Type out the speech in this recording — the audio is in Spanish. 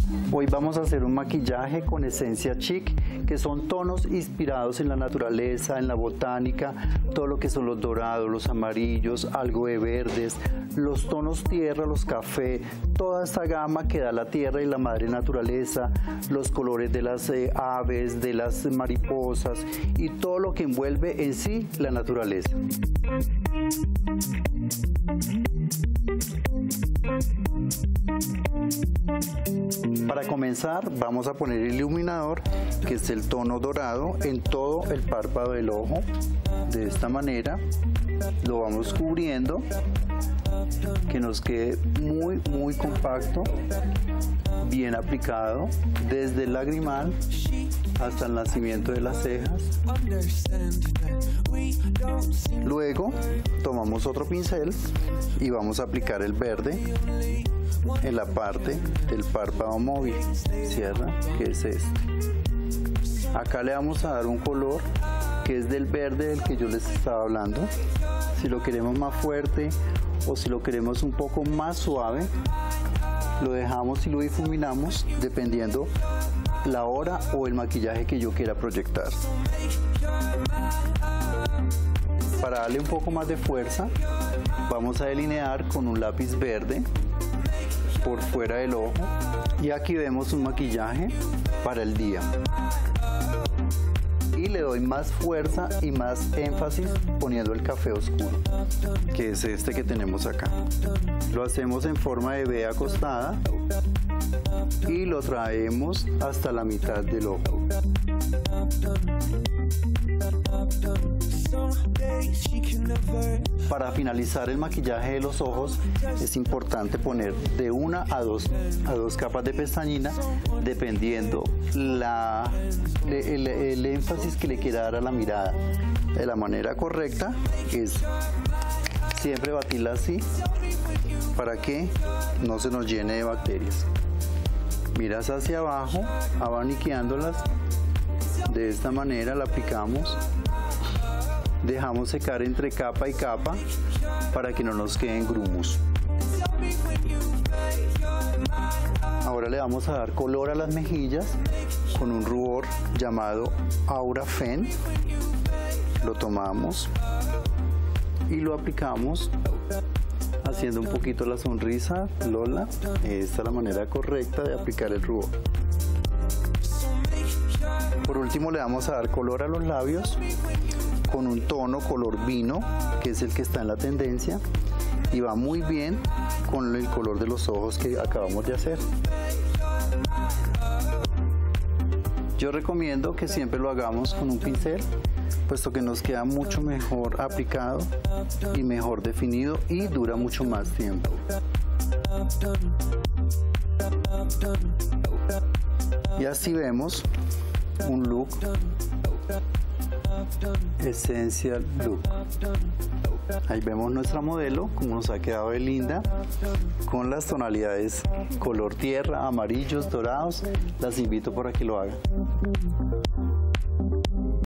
Hoy vamos a hacer un maquillaje con esencia chic, que son tonos inspirados en la naturaleza, en la botánica, todo lo que son los dorados, los amarillos, algo de verdes, los tonos tierra, los café, toda esta gama que da la tierra y la madre naturaleza, los colores de las aves, de las mariposas y todo lo que envuelve en sí la naturaleza. Para comenzar vamos a poner el iluminador, que es el tono dorado, en todo el párpado del ojo. De esta manera lo vamos cubriendo, que nos quede muy compacto, bien aplicado desde el lagrimal hasta el nacimiento de las cejas. Luego tomamos otro pincel y vamos a aplicar el verde en la parte del párpado móvil, cierra, que es este. Acá le vamos a dar un color que es del verde del que yo les estaba hablando. Si lo queremos más fuerte o si lo queremos un poco más suave, lo dejamos y lo difuminamos dependiendo la hora o el maquillaje que yo quiera proyectar. Para darle un poco más de fuerza, vamos a delinear con un lápiz verde por fuera del ojo, y aquí vemos un maquillaje para el día. Y le doy más fuerza y más énfasis poniendo el café oscuro, que es este que tenemos acá. Lo hacemos en forma de V acostada y lo traemos hasta la mitad del ojo. Para finalizar el maquillaje de los ojos es importante poner de una a dos capas de pestañina, dependiendo el énfasis que le quiera dar a la mirada. De la manera correcta es siempre batirla así para que no se nos llene de bacterias. Miras hacia abajo, abaniqueándolas. De esta manera la aplicamos. Dejamos secar entre capa y capa para que no nos queden grumos. Ahora le vamos a dar color a las mejillas con un rubor llamado Aura Fen. Lo tomamos y lo aplicamos haciendo un poquito la sonrisa Lola. Esta es la manera correcta de aplicar el rubor. Por último le vamos a dar color a los labios con un tono color vino, que es el que está en la tendencia y va muy bien con el color de los ojos que acabamos de hacer. Yo recomiendo que siempre lo hagamos con un pincel, puesto que nos queda mucho mejor aplicado y mejor definido y dura mucho más tiempo. Y así vemos un look Essential Look. Ahí vemos nuestra modelo, como nos ha quedado de linda, con las tonalidades color tierra, amarillos, dorados. Las invito para que lo hagan.